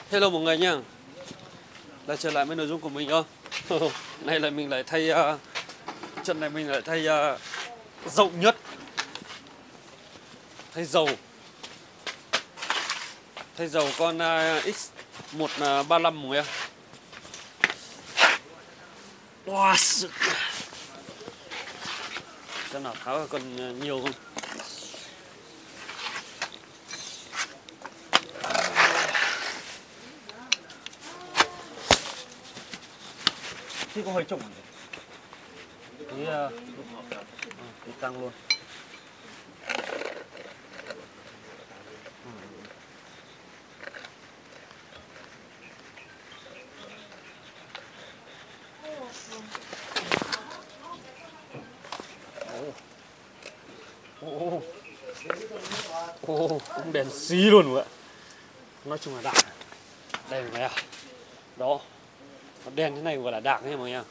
Hello mọi người nha. Lại trở lại với nội dung của mình không? Nay là mình lại thay trận này mình lại thay dầu nhất. Thay dầu con X135 mọi người. Wow, xem nào tháo còn nhiều không? Thì có hơi trùng tí căng luôn. Cũng đèn xí luôn mọi người. Nói chung là đạc. Đây mọi người à. Đó. Nó đen thế này gọi là đạc nha mọi người nha.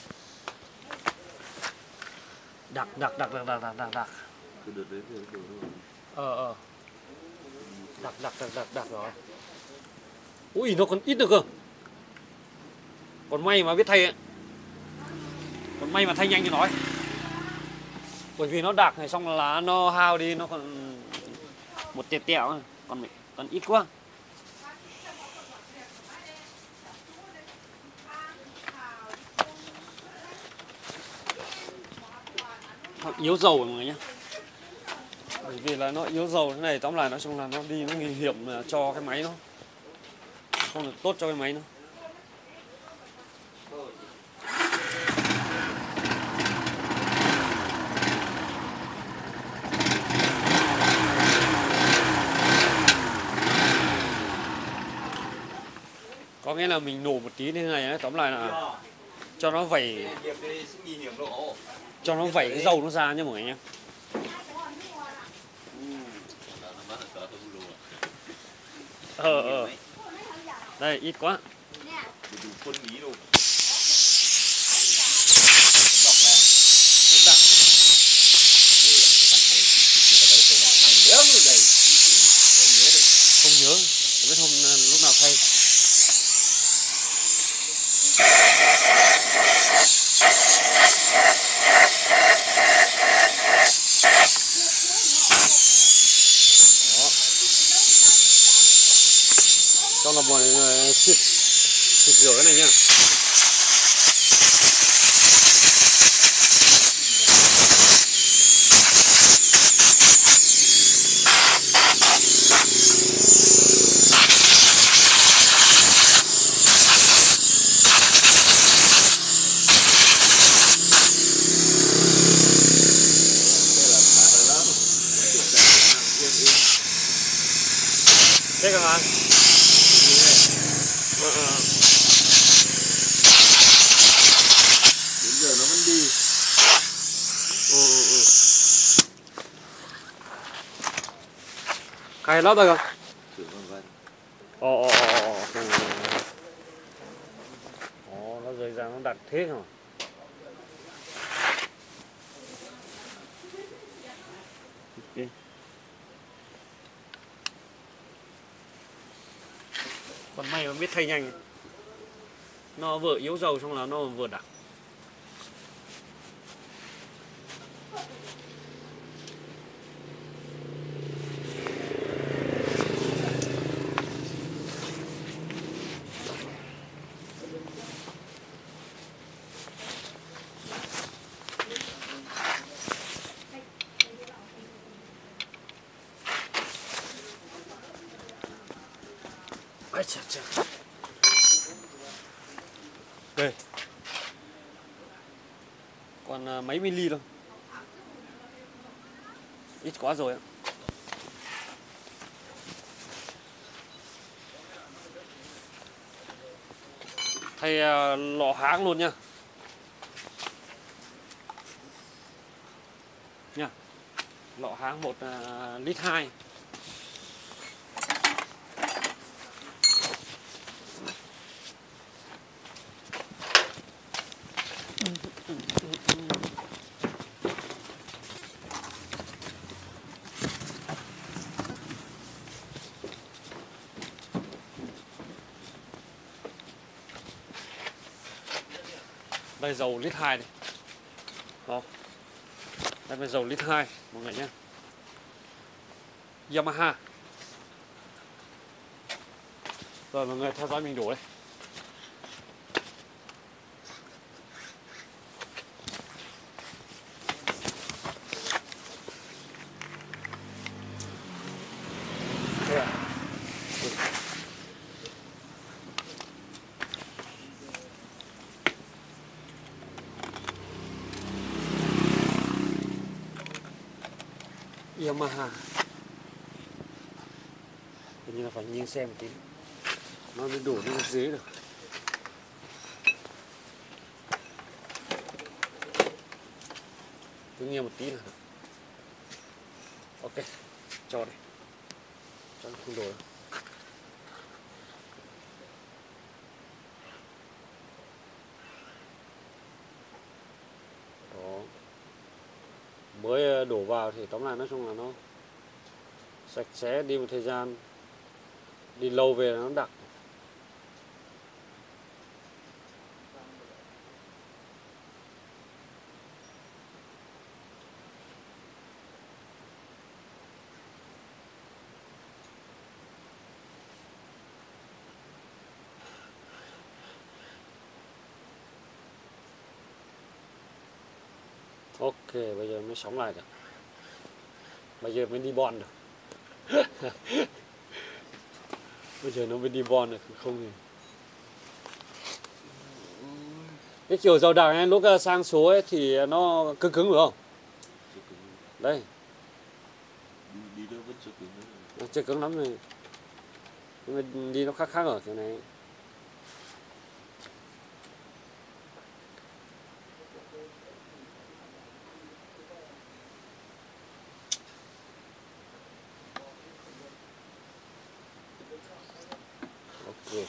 Đặc. Đặc rồi. Ui nó còn ít được cơ. Còn may mà biết thay ấy. Còn may mà thay nhanh như nói. Bởi vì nó đặc này xong là nó hao đi, nó còn một tẹo còn ít quá. Nó yếu dầu mọi người nhé. Bởi vì là nó yếu dầu thế này, tóm lại nói chung là nó đi nó nguy hiểm cho cái máy nó. Không được tốt cho cái máy nó. Có nghĩa là mình nổ một tí như thế này ấy, tóm lại là cho nó vẩy cái dầu nó ra nhé mọi người nhé. Đây ít quá. Không nhớ, biết hôm lúc nào thay. Cho là mọi người xịt rửa cái này nha. Thế các bạn. Đến giờ nó vẫn đi. Cài lót rồi không? Sửa vân vân. Nó rơi ra nó đặt thế rồi. Okay. Còn may mà biết thay nhanh. Nó vừa yếu dầu xong là nó vừa đặc. Đây. Còn mấy mili thôi. Ít quá rồi ạ. Thay lọ hãng luôn nha. Lọ hãng 1,2 lít. Đây dầu lít 2 này. Đó. Đây là dầu lít 2 mọi người nhé. Yamaha. Rồi mọi người theo dõi mình đổ đây. Yamaha. Hình như là phải nhìn xem một tí nó mới đổ lên dưới được. Cứ nghe một tí là được. Ok, cho đây. Cho nó không đổ đâu. Đó. Mới đổ vào thì tóm lại nói chung là nó sạch sẽ, đi một thời gian đi lâu về nó đặc. Ok, bây giờ mới sống lại được. Bây giờ mới đi bon được. Bây giờ nó mới đi bon được, không thì... Cái kiểu dầu đặc này lúc sang số ấy thì nó cứng cứng phải không? Đây. Đi đâu vẫn chưa cứng nữa. Nó chưa cứng lắm rồi. Nhưng mà đi nó khác khác ở kiểu này. Ok.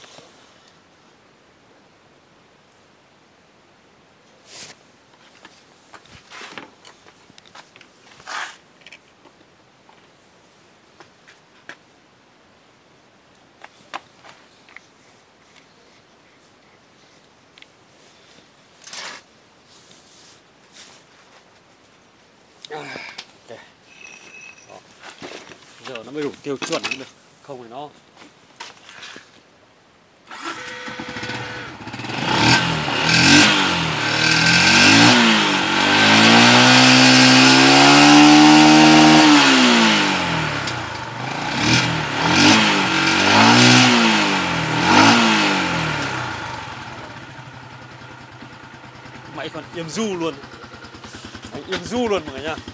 Ok. Đó. Giờ nó mới đủ tiêu chuẩn được, không phải nó máy còn im du luôn. Máy im du luôn mọi người nha.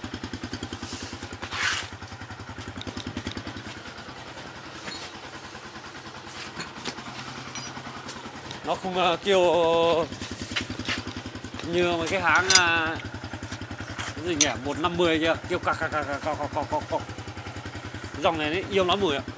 Nó không kêu như mấy cái hãng cái gì nhỉ, 150 kia kêu cọc. Dòng này nó yêu lắm mùi ạ.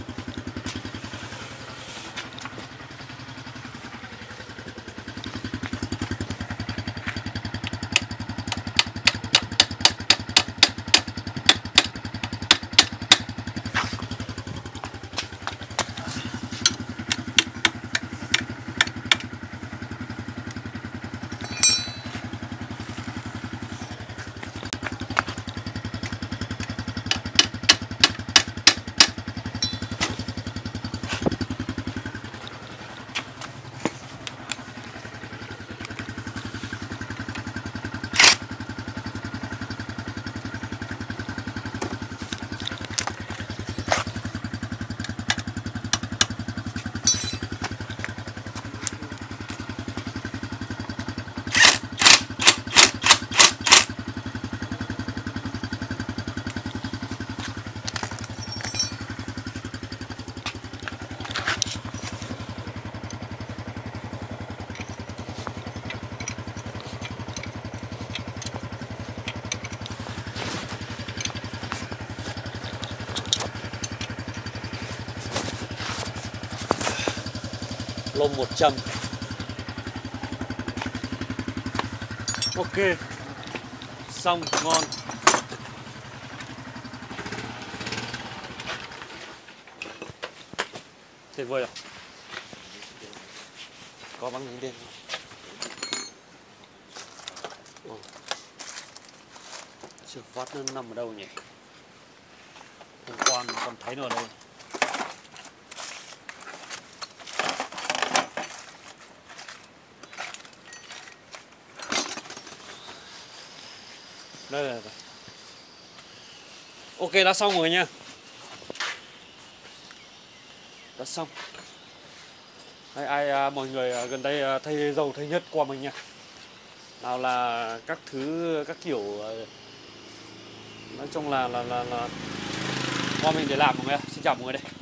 Lôm 100. Ok. Xong, ngon. Tuyệt vời ạ. Có băng dính đen. Chưa phát nó nằm ở đâu nhỉ? Hôm qua mình còn thấy nó ở đâu? Đây là ok, đã xong rồi nha. Đã xong. Mọi người gần đây thay dầu thay nhất qua mình nha. Nào là các thứ các kiểu, nói chung là qua mình để làm mọi người. Xin chào mọi người đây.